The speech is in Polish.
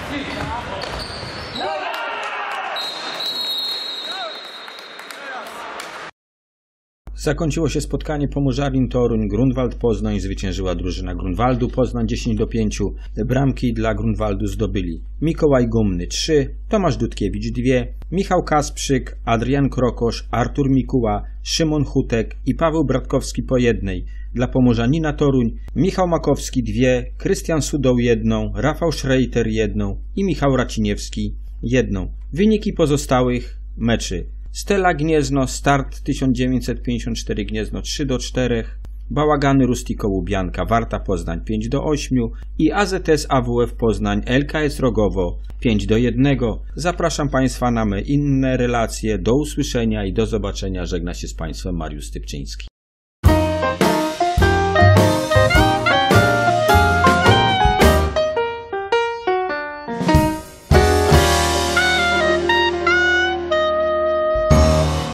Zakończyło się spotkanie Pomorzalin Toruń, Grunwald Poznań. Zwyciężyła drużyna Grunwaldu Poznań 10-5. Bramki dla Grunwaldu zdobyli Mikołaj Gumny 3, Tomasz Dudkiewicz 2, Michał Kasprzyk, Adrian Krokosz, Artur Mikuła, Szymon Hutek i Paweł Bratkowski po 1. Dla Pomorzanina Toruń Michał Makowski 2, Krystian Sudoł 1, Rafał Schreiter 1 i Michał Raciniewski 1. Wyniki pozostałych meczy: Stella Gniezno, Start 1954 Gniezno 3-4, Bałagany Rustico Łubianka, Warta Poznań 5-8 i AZS AWF Poznań LKS Rogowo 5-1. Zapraszam Państwa na inne relacje. Do usłyszenia i do zobaczenia. Żegna się z Państwem Mariusz Stypczyński.